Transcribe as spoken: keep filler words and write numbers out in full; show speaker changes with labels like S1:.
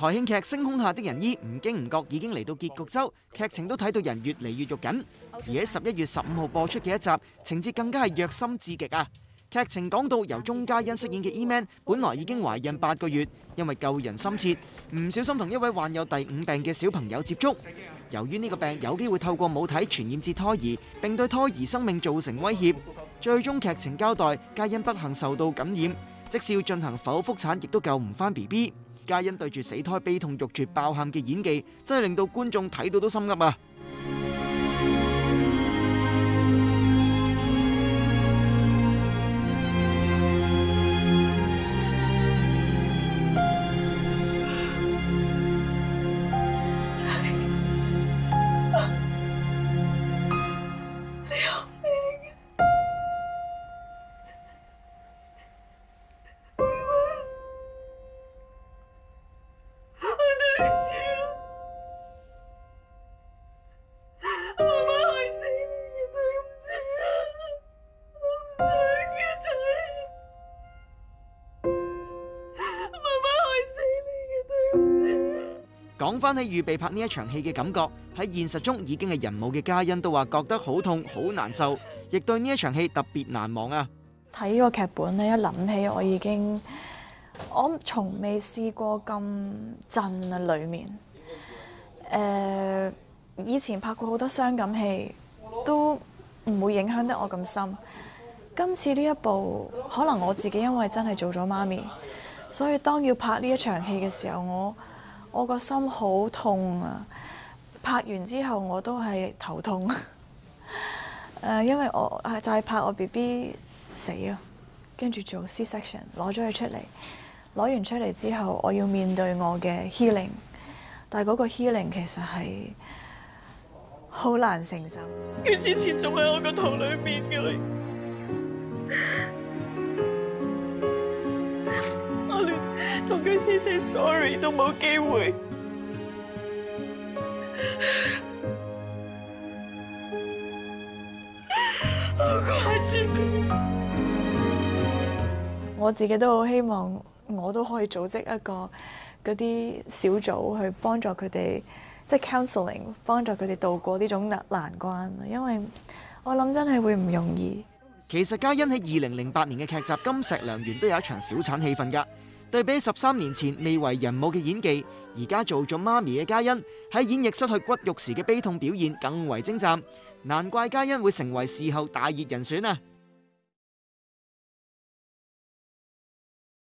S1: 台慶劇《星空下的人衣》唔經唔覺已經嚟到結局週，劇情都睇到人越嚟越肉緊。而喺十一月十五號播出嘅一集，情節更加係虐心至極啊！劇情講到由鐘嘉欣飾演嘅 E-Man， 本來已經懷孕八個月，因為救人心切，唔小心同一位患有第五病嘅小朋友接觸。由於呢個病有機會透過母體傳染至胎兒，並對胎兒生命造成威脅，最終劇情交代嘉欣不幸受到感染，即使要進行剖腹產，亦都救唔返 B B。嘉欣對住死胎悲痛欲絕爆喊嘅演技，真係令到觀眾睇到都心噏啊！講翻起預備拍呢一場戲嘅感覺，喺現實中已經係人母嘅嘉欣都話覺得好痛好難受，亦對呢一場戲特別難忘啊！
S2: 睇個劇本咧，一諗起我已經，我從未試過咁震啊！裡面，誒、呃，以前拍過好多傷感戲，都唔會影響得我咁深。今次呢一部，可能我自己因為真係做咗媽咪，所以當要拍呢一場戲嘅時候，我我個心好痛啊！拍完之後我都係頭痛，誒、呃，因為我係就係拍我 B B 死咯，跟住做 C section 攞咗佢出嚟，攞完出嚟之後，我要面對我嘅 healing， 但係嗰個 healing 其實係好難承受。
S3: 佢之前仲喺我個肚裏面嘅，我連同佢 say say sorry 都冇機會。好掛住佢。
S2: 我自己都好希望，我都可以組織一個嗰啲小組去幫助佢哋，即係 counseling， 幫助佢哋渡過呢種難難關。因為我諗真係會唔容易。
S1: 其實嘉欣喺二零零八年嘅劇集《金石良緣》都有一場小產戲份㗎。對比十三年前未為人母嘅演技，而家做咗媽咪嘅嘉欣喺演繹失去骨肉時嘅悲痛表現更為精湛，難怪嘉欣會成為事後大熱人選啊！